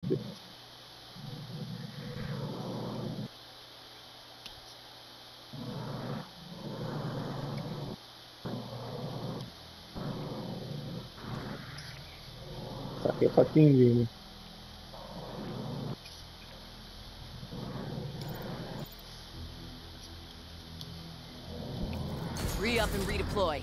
Saquei a patinha. Re-up and redeploy.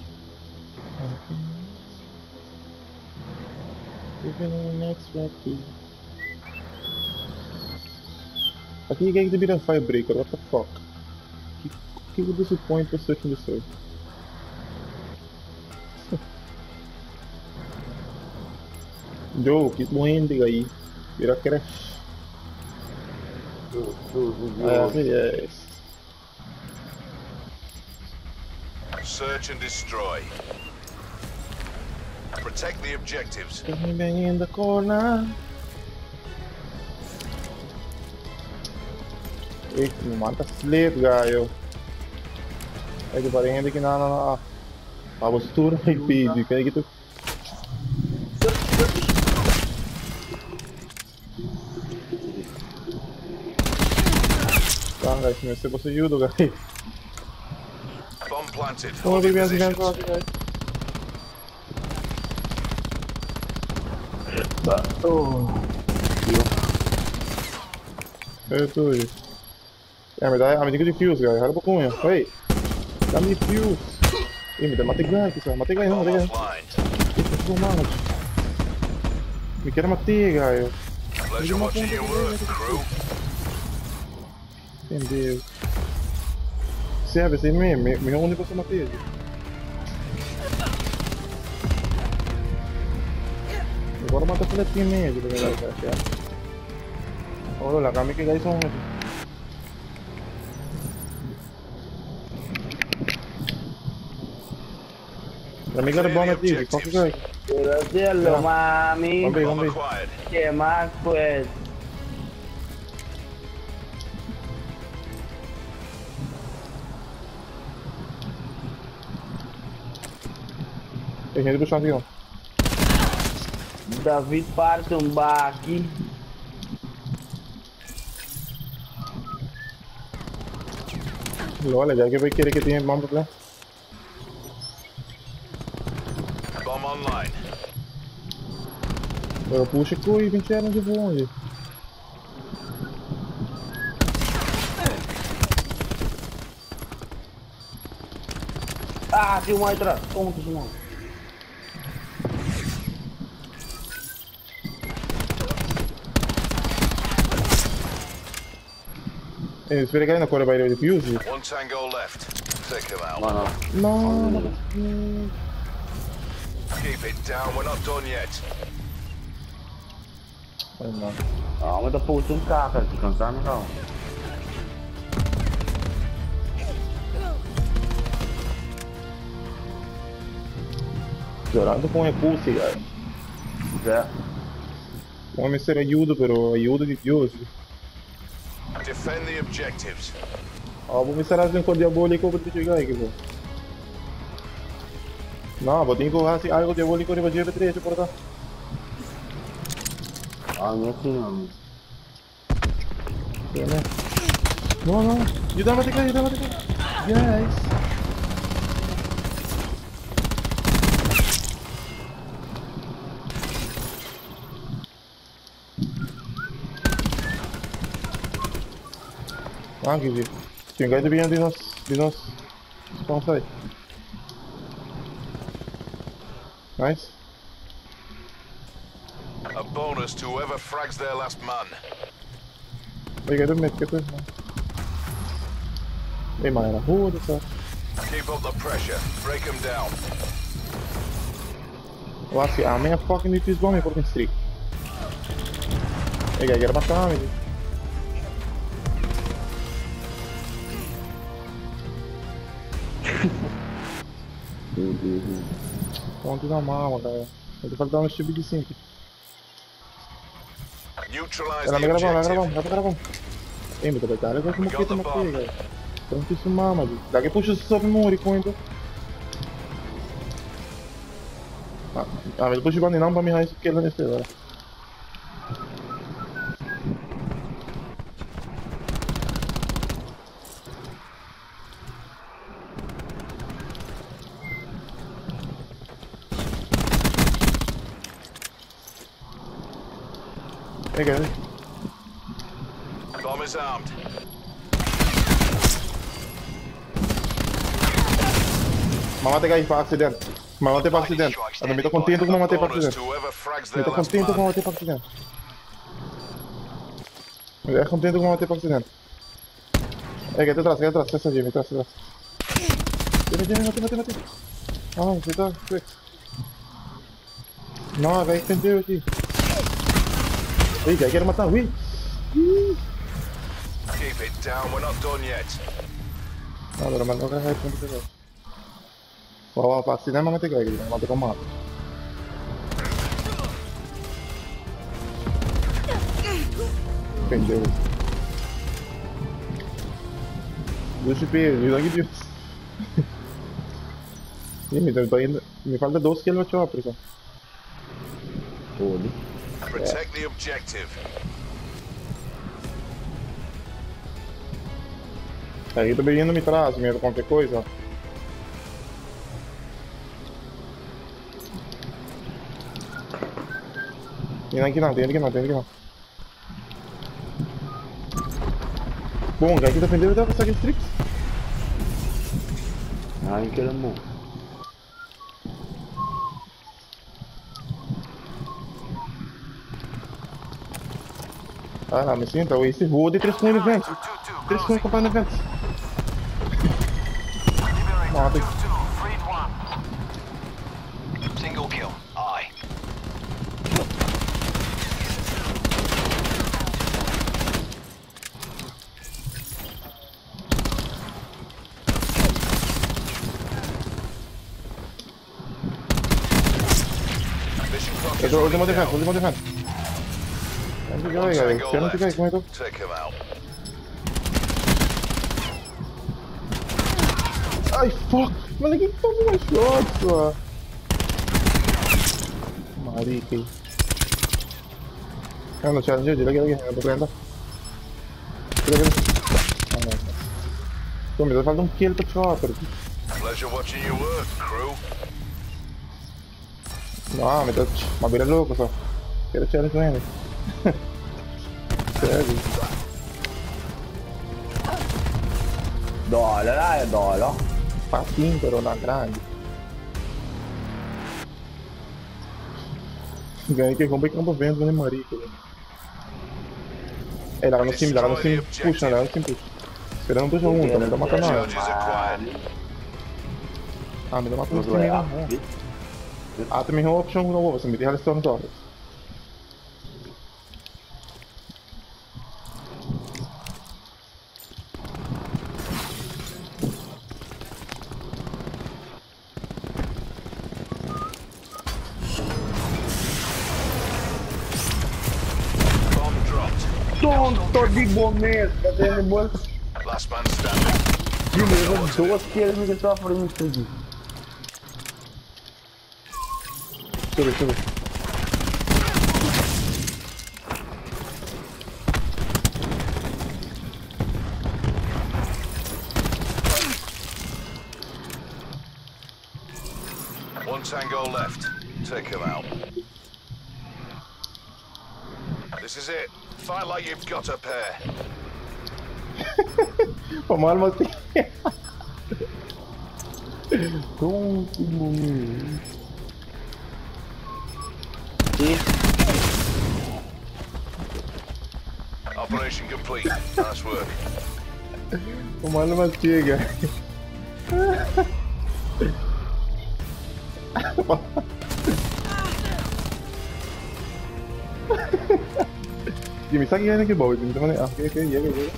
Aqui ninguém to be the firebreaker, what the fuck? Que this is point for searching the server? Joe, keep morrendo aí. Vira crash. Yes. Search and destroy. Protect the objectives. Bang in the corner. Eita, me mata slave, gaio. É que parei ainda que na postura e física. Aí que tu. Tá, gaio, se você ajuda, gaio. Bomb planted. Vamos ver as Positions. gaio. Isso aí. Me dá a medida de fuse, gaio. Olha pra cunha. Oi. Dá-me fuse. Ih, me dá matei gaio aqui, só. Matei gaio não, Bomb matei gaio. offline. Isso, mal. Me quero matar, gaio. Pleasure watching your work, crew. Entendeu? Serve, esse aí mesmo. Me onde você matei? Agora mata a filetinha mesmo, tá ligado? Olha lá, calma que gaio são aqui. La mica era bomba aqui, qualquer coisa. Gracias, mami. Vamos Bomb ver. acquired. ¿Qué más, pues? Tem gente do chão aqui, ó. David parte um bar aqui. Olha, já que vai querer que tenha bomba pra lá. Bomb online. Eu puxo e 20 anos de longe. Ah, tem um aí atrás. Tontos, mano. Espera que ainda corre vai de fuse. One tango left. Take him out. Mano. Não. Keep it down. We're not done yet. Não. Ah, mas tá puto um carro aqui, cansar não. Chorando com repulso, cara. É. O homem ser ajuda, pero ajuda de Deus. Defend the objectives. Ó, vou misturar assim com diabólico para te chegar aqui, pô. Não, vou ter que assim algo diabólico para te ver por cá. Ah, não é assim não. Não, não. Ajuda-me a te cair, ajuda-me a te cair. Yes. Ah, que vi. Tem gajo bem de nós. Spawn site. Nice. A bonus to whoever frags their last man. Oi, gajo medo, que coisa. Ei, mas era rua, tá? Keep up the pressure. Break them down. Eu acho que a minha fucking defuse bomb é por streak. Ei, gajo, era matar, amigo. Ponto na mala, cara. Eu tô faltando um tipo de 5. Neutralize Ela the vai objective. gravando. Ei, meu Deus, cara, eu como que eu matei, cara. Pronto, isso mama, velho. Daqui puxa o sobre no conta. Ah, mas depois de bandinar pra me raio porque ele nesse lá. Kijk, Bomb is armed. Mamatei aí pra acidente. Mamatei pra acidente. Eu me tô contente com mamatei pra Bonus acidente. to whoever frags Me their tô last contente com man. mamatei pra acidente. Me tô contente com mamatei pra acidente. Cai atrás, essa Jimmy, atrás. Jimmy, mate. Ah, você tá. Não, vai entender aqui. Ei, já quero matar, ui. Keep it down, we're not done yet. Não, pero mano, não vai acontecer. Ó, pra acidente, mamatei cai, mamatei com mato. Pendeu. Deixa eu ver, eu aqui Deus. Me falta 2 kills no chopper, só. Foda. Protect the objective. Aí tô bem indo me trás, medo qualquer coisa. Tem aqui não. Bom, aqui defendeu dá pra sair strips. Ai, que era bom. Ah, me sinta, esse voa de 3 com ele vento. 3 com ele comprando vento. Mata. Single kill. Aye. Mission clock is Último running down. defense. One Quero tango não ficar aí, como é que eu... left. Take him out. Ai, fuck! Mano, que toma uma shot, só. Marica aí. No challenge, lagi, apa perintah? Kita. Tuh, me falta un kill per chopper. Pleasure watching you work, crew. No, ma bene louco, so. Quero challenge com ele. Sério. Dólar, é dólar. Patinho, pero na grande. Ganhei que compra campo vento, né, marica. Larga no sim, puxa, Esperando puxa um, também tá matando nós. Charges acquired. Ah, me dá matando sim, não. Ah, também é uma opção nova, você me deixa restaurando dólares. Bomb dropped. Tonto de momento, cadê ele, moço? Last man standing. De novo, 2 kills no sofre isso aqui. Deixa eu ver. One tango left. Take him out. This is it. Fight like you've got a pair. Vamos arma assim. Tonto de momento. Operation complete. Nice work. Vamos arma antiga. Jimmy, sag gerne gebaut. Jimmy, okay.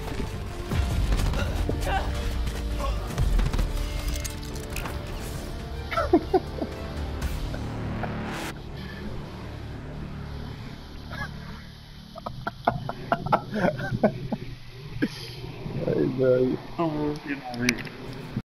Ai, ai. Tonto de momento.